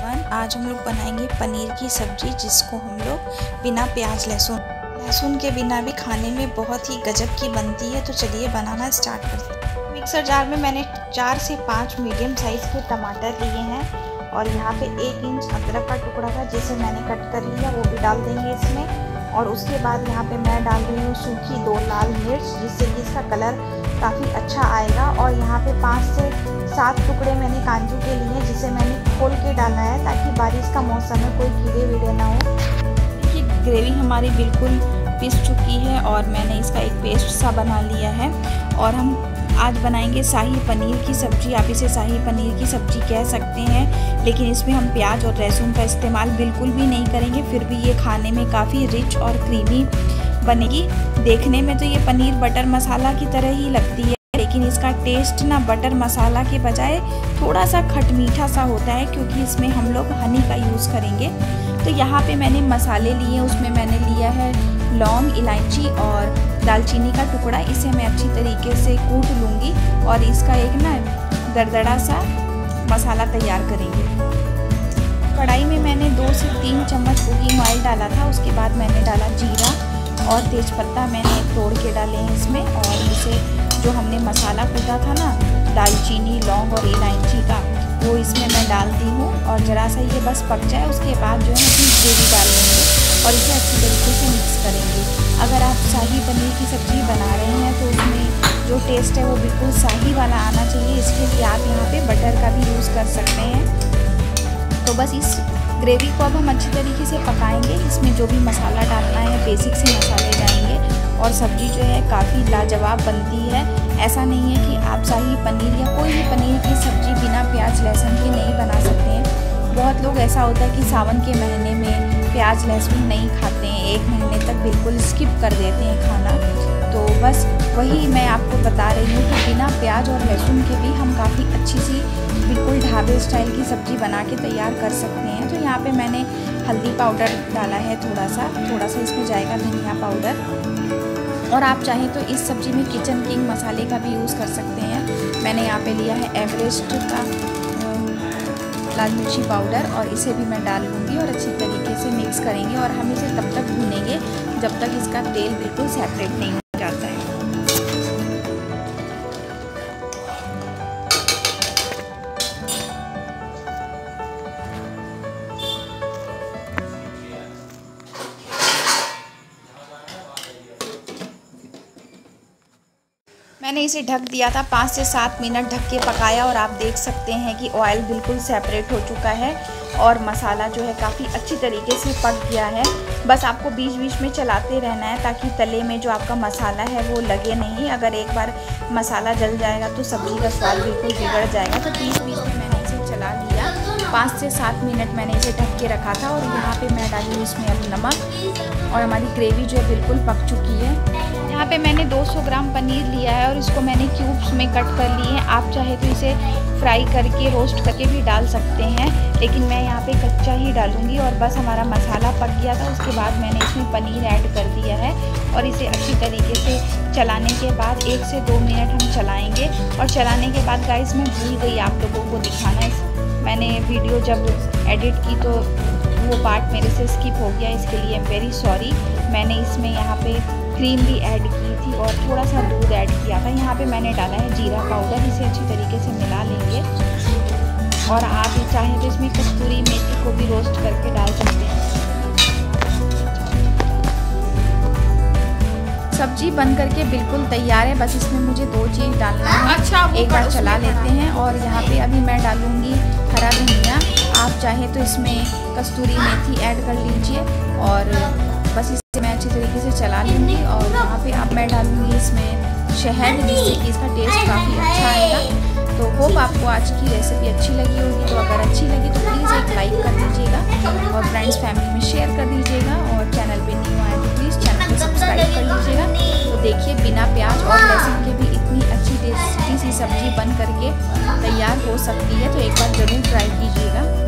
आज हम लोग बनाएंगे पनीर की सब्जी, जिसको हम लोग बिना प्याज लहसुन के बिना भी खाने में बहुत ही गजब की बनती है। तो चलिए बनाना स्टार्ट करते हैं। मिक्सर जार में मैंने 4 से 5 मीडियम साइज़ के टमाटर लिए हैं और यहाँ पे 1 इंच अदरक का टुकड़ा था जिसे मैंने कट कर लिया, वो भी डाल देंगे इसमें। और उसके बाद यहाँ पे मैं डाल रही हूँ सूखी 2 लाल मिर्च, जिससे कि इसका कलर काफ़ी अच्छा आएगा। और यहाँ पे 5 से 7 टुकड़े मैंने काजू के लिए, जिसे मैंने खोल के डाला है ताकि बारिश का मौसम में कोई कीड़े वीड़े ना हो। देखिए ग्रेवी हमारी बिल्कुल पिस चुकी है और मैंने इसका एक पेस्ट सा बना लिया है। और हम आज बनाएंगे शाही पनीर की सब्ज़ी। आप इसे शाही पनीर की सब्ज़ी कह सकते हैं, लेकिन इसमें हम प्याज और लहसुन का इस्तेमाल बिल्कुल भी नहीं करेंगे। फिर भी ये खाने में काफ़ी रिच और क्रीमी बनेगी। देखने में तो ये पनीर बटर मसाला की तरह ही लगती है, लेकिन इसका टेस्ट ना बटर मसाला के बजाय थोड़ा सा खट मीठा सा होता है, क्योंकि इसमें हम लोग हनी का यूज़ करेंगे। तो यहाँ पे मैंने मसाले लिए, उसमें मैंने लिया है लौंग, इलायची और दालचीनी का टुकड़ा। इसे मैं अच्छी तरीके से कूट लूँगी और इसका एक ना दरदरा सा मसाला तैयार करेंगे। कढ़ाई में मैंने 2 से 3 चम्मच कुकिंग ऑयल डाला था। उसके बाद मैंने डाला जीरा और तेज़पत्ता मैंने तोड़ के डाले हैं इसमें। और इसे जो हमने मसाला कूटा था ना, दालचीनी, लौंग और इलायची का, वो इसमें मैं डालती हूँ। और ज़रा सा ये बस पक जाए, उसके बाद जो है अपनी ग्रेवी डाल लेंगे और इसे अच्छी तरीके से मिक्स करेंगे। अगर आप शाही पनीर की सब्ज़ी बना रहे हैं तो उसमें जो टेस्ट है वो बिल्कुल शाही वाला आना चाहिए। इसके लिए आप यहाँ पे बटर का भी यूज़ कर सकते हैं। तो बस इस ग्रेवी को अब हम अच्छी तरीके से पकाएंगे। इसमें जो भी मसाला डालना है बेसिक से मसाले जाएंगे और सब्ज़ी जो है काफ़ी लाजवाब बनती है। ऐसा नहीं है कि आप शाही पनीर या कोई भी पनीर की सब्ज़ी बिना प्याज लहसुन के नहीं बना सकते हैं। बहुत लोग ऐसा होता है कि सावन के महीने में प्याज लहसुन नहीं खाते हैं, 1 महीने तक बिल्कुल स्किप कर देते हैं खाना। तो बस वही मैं आपको बता रही हूँ कि बिना प्याज और लहसुन के भी हम काफ़ी अच्छी सी बिल्कुल ढाबे स्टाइल की सब्ज़ी बना के तैयार कर सकते हैं। तो यहाँ पे मैंने हल्दी पाउडर डाला है, थोड़ा सा इसमें जाएगा धनिया पाउडर। और आप चाहें तो इस सब्ज़ी में किचन किंग मसाले का भी यूज़ कर सकते हैं। मैंने यहाँ पे लिया है एवरेस्ट का लाल मिर्ची पाउडर और इसे भी मैं डाल लूँगी और अच्छी तरीके से मिक्स करेंगे। और हम इसे तब तक भूनेंगे जब तक इसका तेल बिल्कुल सेपरेट नहीं हो जाता है। मैंने इसे ढक दिया था, 5 से 7 मिनट ढक के पकाया और आप देख सकते हैं कि ऑयल बिल्कुल सेपरेट हो चुका है और मसाला जो है काफ़ी अच्छी तरीके से पक गया है। बस आपको बीच बीच में चलाते रहना है ताकि तले में जो आपका मसाला है वो लगे नहीं। अगर एक बार मसाला जल जाएगा तो सब्ज़ी का स्वाद बिल्कुल बिगड़ जाएगा। तो बीच बीच में मैंने इसे चला लिया, 5 से 7 मिनट मैंने इसे ढक के रखा था। और यहाँ पे मैं डाली इसमें अब नमक और हमारी ग्रेवी जो है बिल्कुल पक चुकी है। यहाँ पे मैंने 200 ग्राम पनीर लिया है और इसको मैंने क्यूब्स में कट कर लिए हैं। आप चाहे तो इसे फ्राई करके रोस्ट करके भी डाल सकते हैं, लेकिन मैं यहाँ पे कच्चा ही डालूँगी। और बस हमारा मसाला पक गया था, उसके बाद मैंने इसमें पनीर ऐड कर दिया है और इसे अच्छी तरीके से चलाने के बाद 1 से 2 मिनट हम चलाएँगे। और चलाने के बाद गाइस मैं भूल गई आप लोगों को दिखाना, मैंने वीडियो जब एडिट की तो वो पार्ट मेरे से स्किप हो गया, इसके लिए वेरी सॉरी। मैंने इसमें यहाँ पे क्रीम भी ऐड की थी और थोड़ा सा दूध ऐड किया था। यहाँ पे मैंने डाला है जीरा पाउडर, इसे अच्छी तरीके से मिला लेंगे। और आप चाहें तो इसमें कस्तूरी मेथी को भी रोस्ट करके डाल सकते हैं। सब्जी बन करके बिल्कुल तैयार है, बस इसमें मुझे 2 चीज़ डालना है। अच्छा, एक बार चला लेते हैं। और यहाँ पे अभी मैं डालूँगी हरा धनिया। आप चाहें तो इसमें कस्तूरी मेथी ऐड कर लीजिए और बस इसे मैं अच्छी तरीके से चला लूँगी। और यहाँ पे अब मैं डालूँगी इसमें शहद, जिससे कि इसका टेस्ट काफ़ी अच्छा आएगा। तो होप आपको आज की रेसिपी अच्छी लगी होगी। तो अगर अच्छी लगी तो प्लीज़ एक लाइक कर दीजिएगा और फ्रेंड्स फैमिली में शेयर कर दीजिएगा। और चैनल पे न्यू आए तो प्लीज़ चैनल को सब्सक्राइब कर लीजिएगा। तो देखिए बिना प्याज और लहसुन के भी इतनी अच्छी टेस्टी सी सब्ज़ी बन करके तैयार हो सकती है। तो एक बार ज़रूर ट्राई कीजिएगा।